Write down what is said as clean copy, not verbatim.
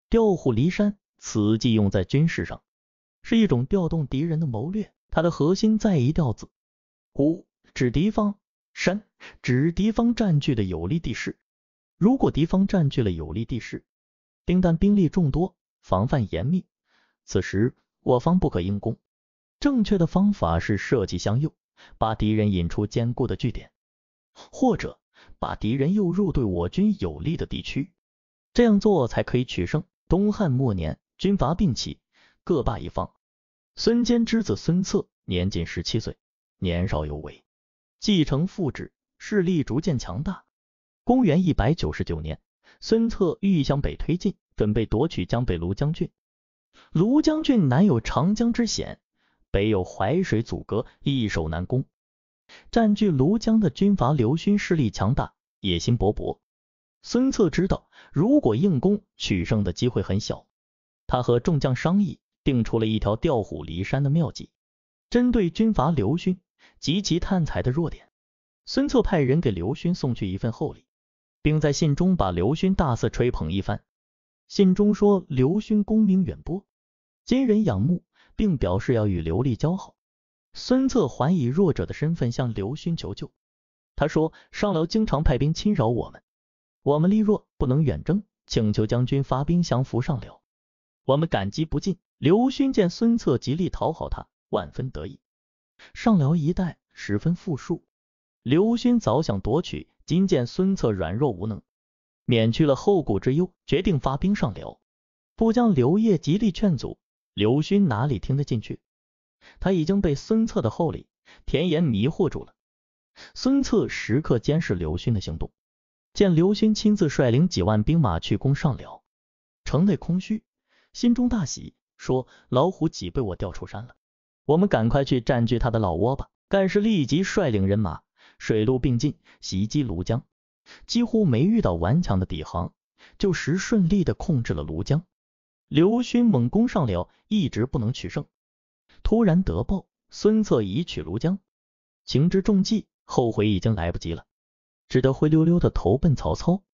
调虎离山，此计用在军事上，是一种调动敌人的谋略，它的核心在一调字。虎指敌方，山指敌方占据的有利地势。如果敌方占据了有利地势，并但兵力众多，防范严密，此时我方不可硬攻。正确的方法是设计相诱，把敌人引出坚固的据点，或者把敌人诱入对我军有利的地区，这样做才可以取胜。东汉末年，军阀并起，各霸一方。孙坚之子孙策年仅17岁，年少有为，继承父志，势力逐渐强大。公元199年，孙策欲向北推进，准备夺取江北庐江郡。庐江郡南有长江之险，北有淮水阻隔，易守难攻。占据庐江的军阀刘勋势力强大，野心勃勃。孙策知道，如果硬攻，取胜的机会很小。他和众将商议，定出了一条调虎离山的妙计。针对军阀刘勋及其探才的弱点，孙策派人给刘勋送去一份厚礼，并在信中把刘勋大肆吹捧一番。信中说刘勋功名远播，今人仰慕，并表示要与刘立交好。孙策还以弱者的身份向刘勋求救。他说，上辽经常派兵侵扰我们，我们力弱，不能远征，请求将军发兵降服上辽，我们感激不尽。刘勋见孙策极力讨好他，万分得意。上辽一带十分富庶，刘勋早想夺取，今见孙策软弱无能，免去了后顾之忧，决定发兵上辽。部将刘烨极力劝阻，刘勋哪里听得进去？他已经被孙策的厚礼甜言迷惑住了。孙策时刻监视刘勋的行动，见刘勋亲自率领几万兵马去攻上辽，城内空虚，心中大喜，说老虎脊被我调出山了，我们赶快去占据他的老窝吧。干事立即率领人马水陆并进，袭击庐江，几乎没遇到顽强的抵抗，就顺利地控制了庐江。刘勋猛攻上辽，一直不能取胜。突然得报，孙策已取庐江，情之重计，后悔已经来不及了，只得灰溜溜地投奔曹操。